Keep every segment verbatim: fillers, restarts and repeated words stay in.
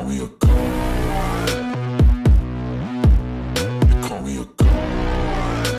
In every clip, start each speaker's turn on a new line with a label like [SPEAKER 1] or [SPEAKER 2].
[SPEAKER 1] me a god. They call me a god.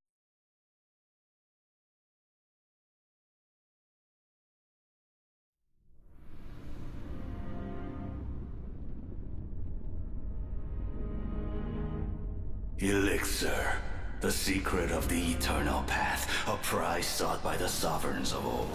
[SPEAKER 2] Elixir, the secret of the eternal path, a prize sought by the sovereigns of old.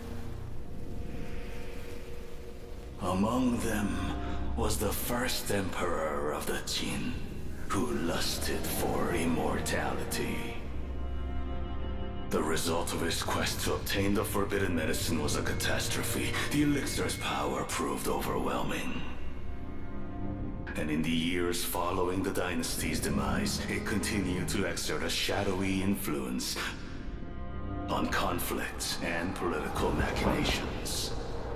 [SPEAKER 2] Among them was the first emperor of the Jin, who lusted for immortality. The result of his quest to obtain the forbidden medicine was a catastrophe. The elixir's power proved overwhelming. And in the years following the dynasty's demise, it continued to exert a shadowy influence on conflict and political machinations.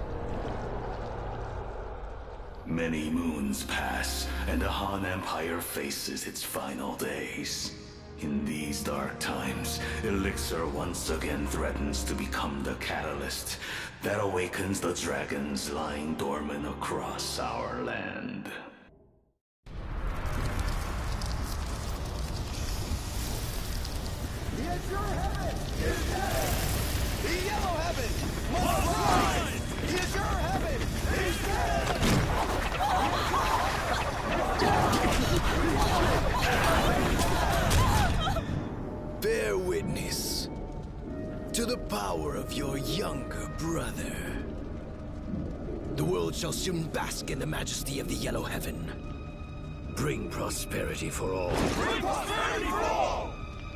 [SPEAKER 2] Many moons pass, and the Han Empire faces its final days. In these dark times, Elixir once again threatens to become the catalyst that awakens the dragons lying dormant across our land.
[SPEAKER 3] The Azure Heaven is dead! The Yellow Heaven must rise! The Azure Heaven is dead!
[SPEAKER 4] Bear witness to the power of your younger brother. The world shall soon bask in the majesty of the Yellow Heaven. Bring prosperity for all.
[SPEAKER 3] Bring prosperity for all!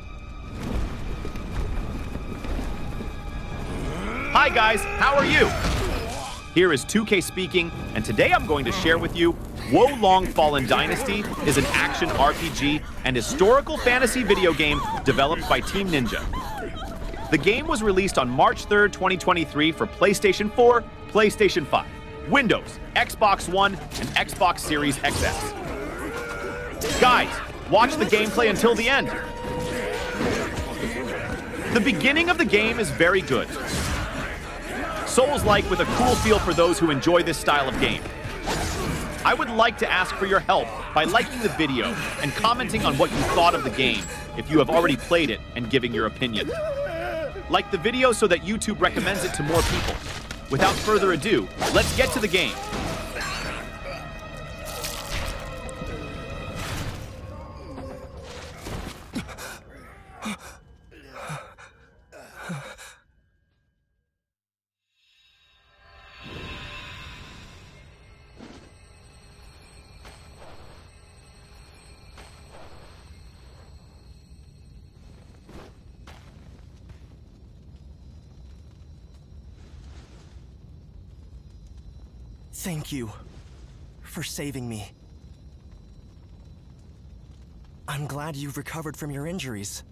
[SPEAKER 5] Hi guys, how are you? Here is two K speaking, and today I'm going to share with you WoW Long Fallen Dynasty is an action R P G and historical fantasy video game developed by Team Ninja. The game was released on March third, twenty twenty-three for PlayStation four, PlayStation five, Windows, Xbox One, and Xbox Series X S. Guys, watch the gameplay until the end. The beginning of the game is very good. Souls-like with a cool feel for those who enjoy this style of game. I would like to ask for your help by liking the video and commenting on what you thought of the game if you have already played it and giving your opinion. Like the video so that YouTube recommends it to more people. Without further ado, let's get to the game.
[SPEAKER 6] Thank you for saving me. I'm glad you've recovered from your injuries.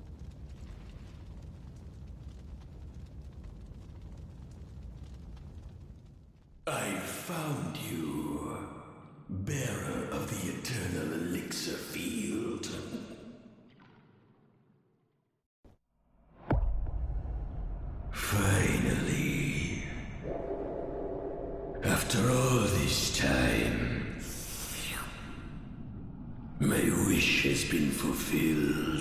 [SPEAKER 2] I found you, bearer of the eternal elixir field. Finally, after all this time, my wish has been fulfilled.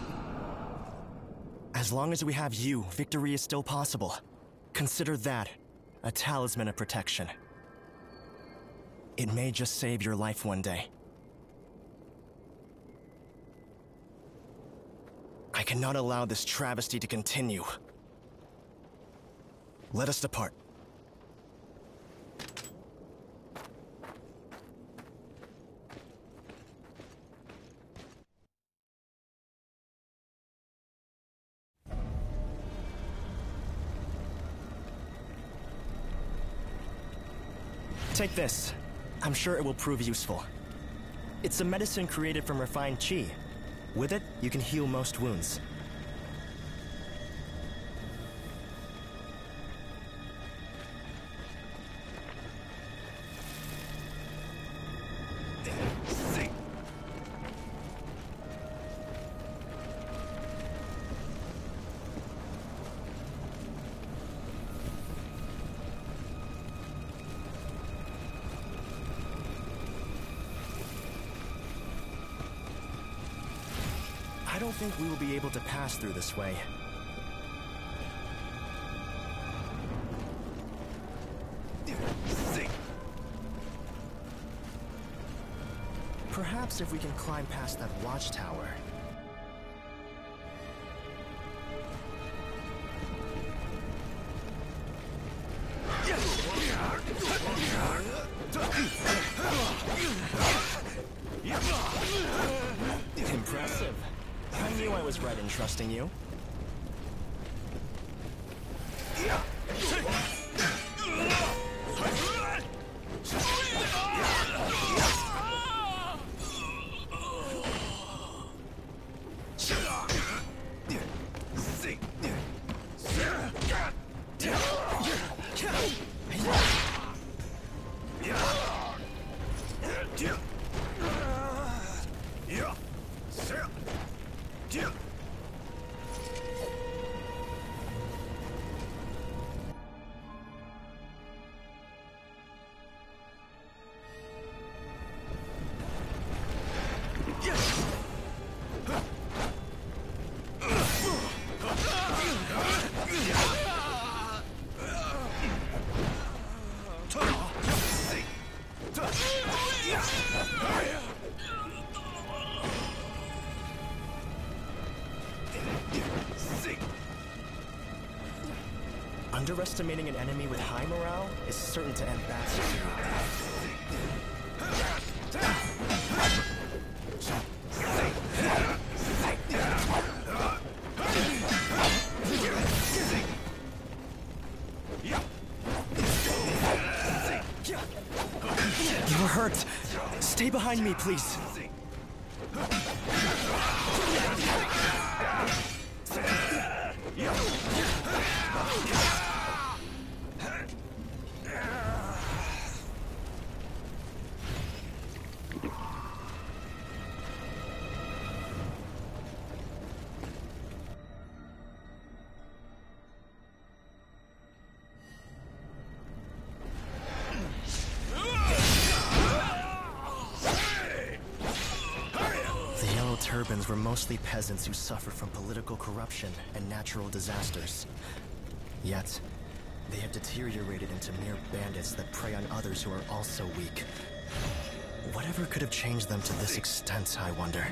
[SPEAKER 6] As long as we have you, victory is still possible. Consider that a talisman of protection. It may just save your life one day. I cannot allow this travesty to continue. Let us depart. Take this. I'm sure it will prove useful. It's a medicine created from refined qi. With it, you can heal most wounds. don't think we will be able to pass through this way. Perhaps if we can climb past that watchtower. Impressive. I knew I was right in trusting you. Underestimating an enemy with high morale is certain to end badly. You're hurt. Stay behind me, please. Turbans were mostly peasants who suffered from political corruption and natural disasters. Yet, they have deteriorated into mere bandits that prey on others who are also weak. Whatever could have changed them to this extent, I wonder?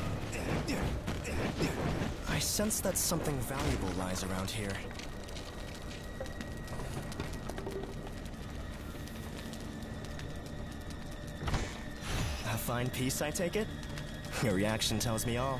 [SPEAKER 6] I sense that something valuable lies around here. Find peace, I take it? Your reaction tells me all.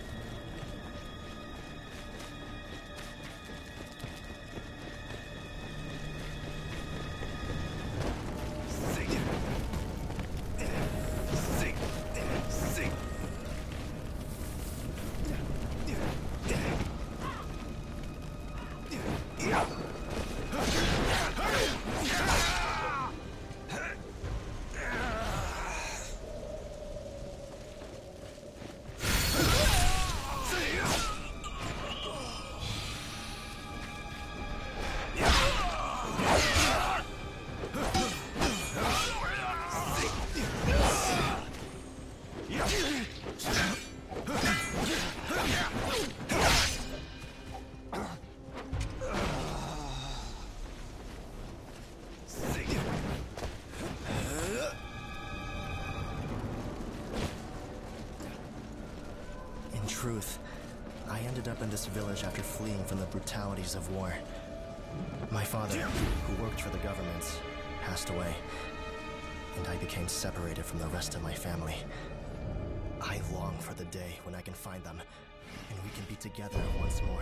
[SPEAKER 6] Truth, I ended up in this village after fleeing from the brutalities of war. My father, who worked for the government, passed away, and I became separated from the rest of my family. I long for the day when I can find them, and we can be together once more.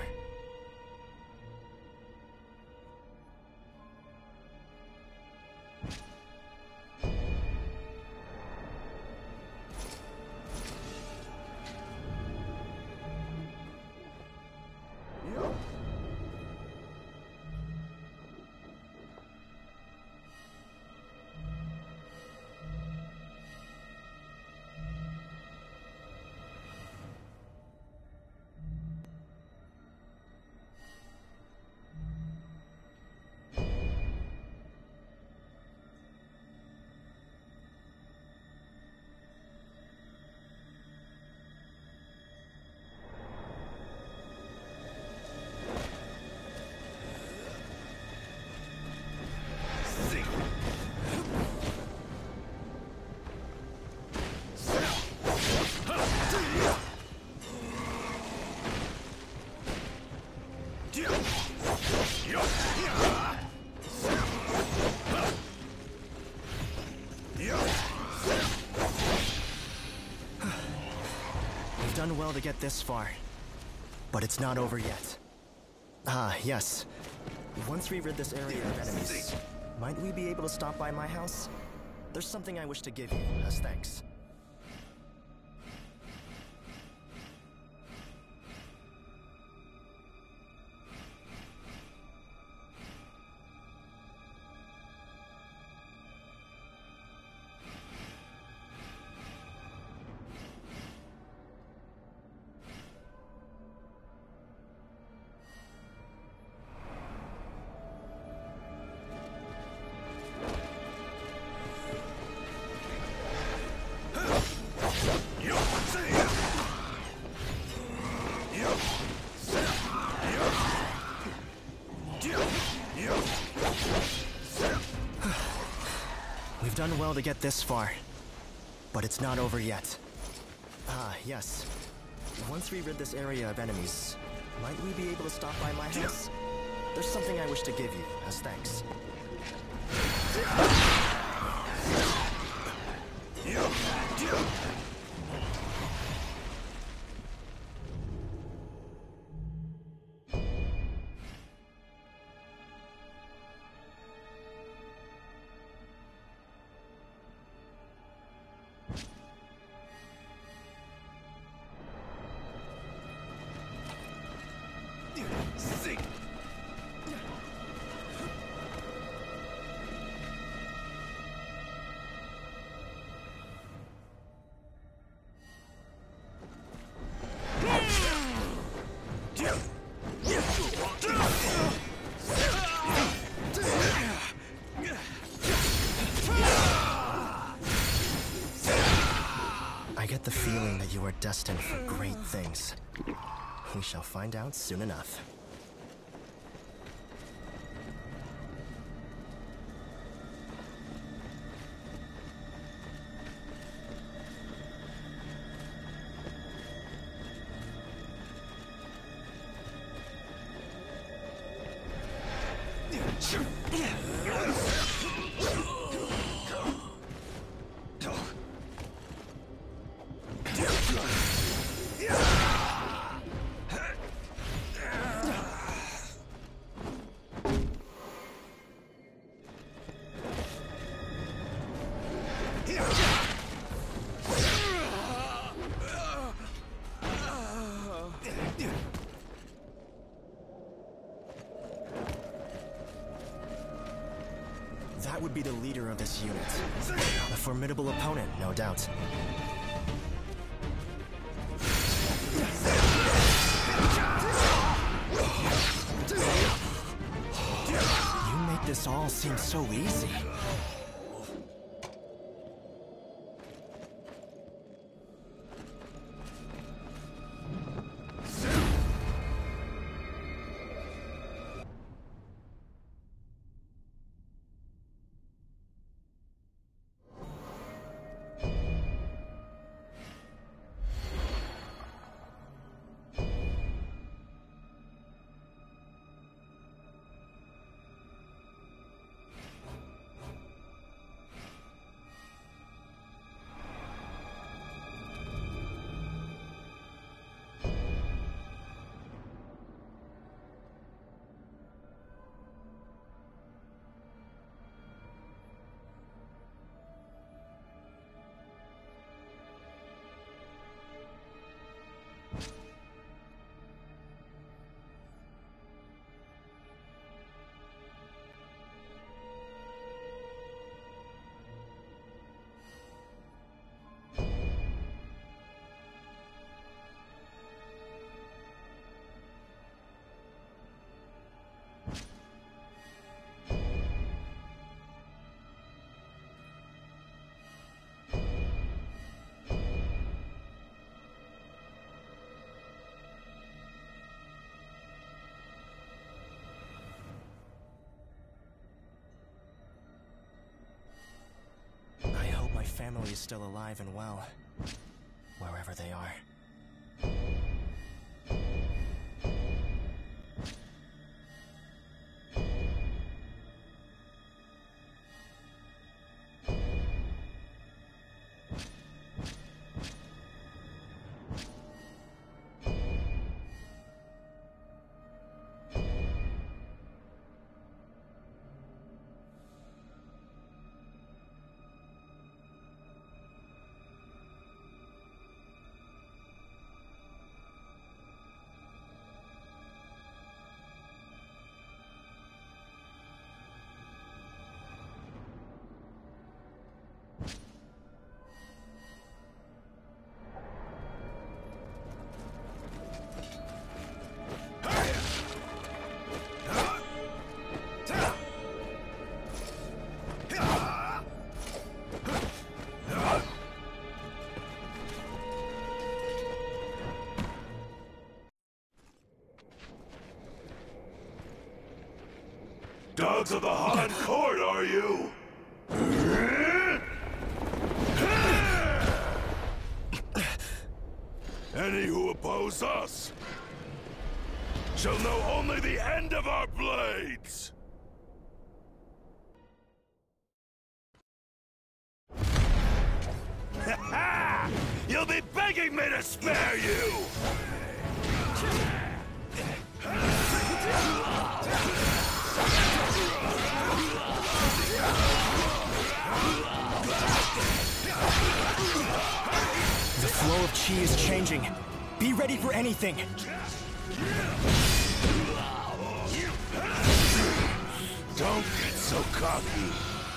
[SPEAKER 6] Done well to get this far, but it's not over yet. Ah, yes. Once we rid this area of enemies, might we be able to stop by my house? There's something I wish to give you as thanks. We've done well to get this far, but it's not over yet. Ah, yes. Once we rid this area of enemies, might we be able to stop by my house? There's something I wish to give you as thanks. I get the feeling that you are destined for great things. We shall find out soon enough. That would be the leader of this unit. A formidable opponent, no doubt. You make this all seem so easy. Family is still alive and well, wherever they are.
[SPEAKER 2] Dogs of the Han Court, are you? Any who oppose us shall know only the end of our blades! Ha-ha! You'll be begging me to spare you!
[SPEAKER 6] The flow of chi is changing. Be ready for anything.
[SPEAKER 2] Don't get so cocky.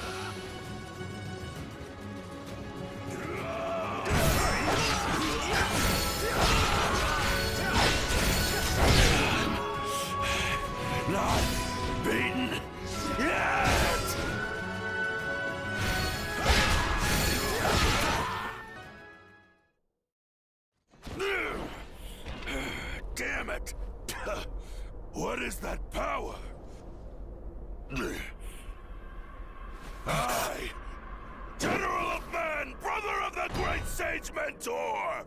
[SPEAKER 2] Not beaten yet! Damn it! What is that power? I, General of Man, brother of the great sage mentor!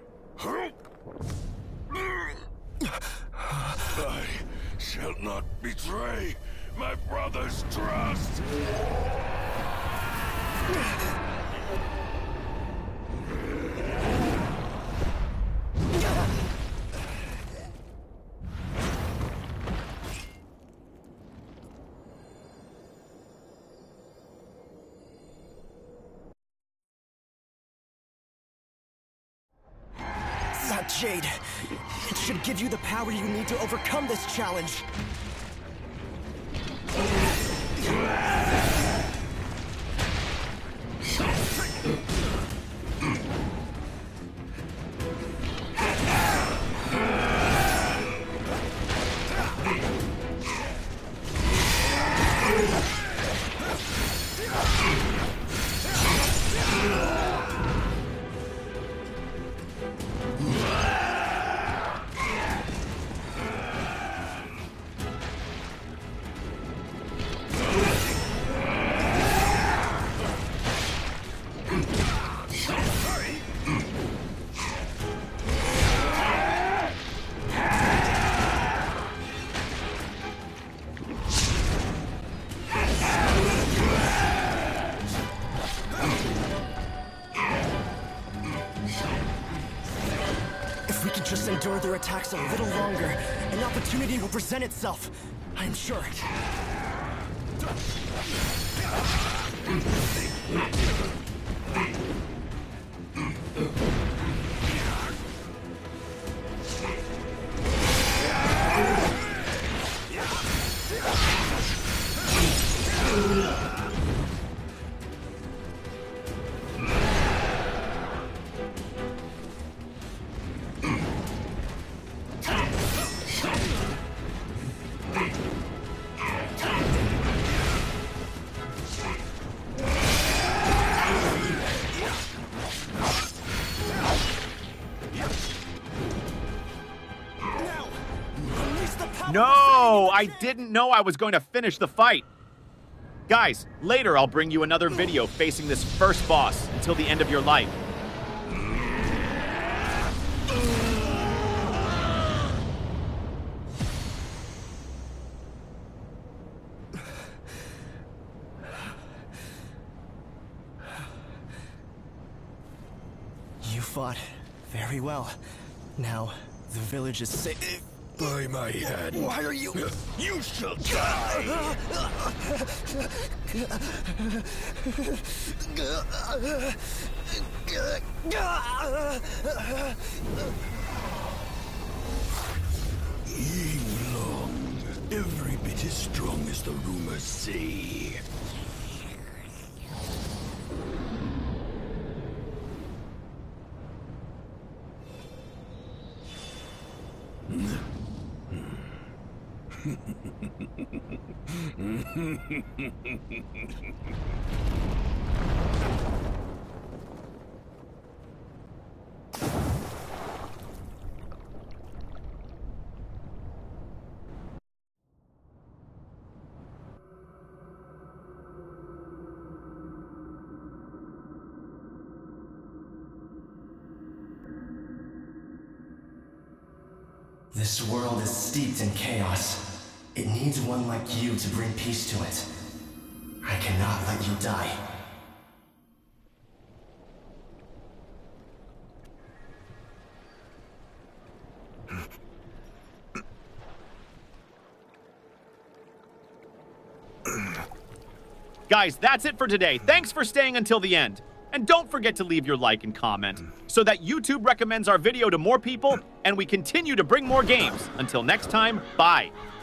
[SPEAKER 2] I shall not betray my brother's trust!
[SPEAKER 6] That jade, it should give you the power you need to overcome this challenge. If we can just endure their attacks a little longer, an opportunity will present itself. I'm sure.
[SPEAKER 5] No, I didn't know I was going to finish the fight. Guys, later I'll bring you another video facing this first boss until the end of your life.
[SPEAKER 6] You fought very well. Now, the village is safe.
[SPEAKER 4] By my hand.
[SPEAKER 6] Why are you...
[SPEAKER 4] You shall die! Long, every bit as strong as the rumors say.
[SPEAKER 6] This world is steeped in chaos. It needs one like you to bring peace to it. I cannot let you die.
[SPEAKER 5] Guys, that's it for today. Thanks for staying until the end. And don't forget to leave your like and comment so that YouTube recommends our video to more people and we continue to bring more games. Until next time, bye.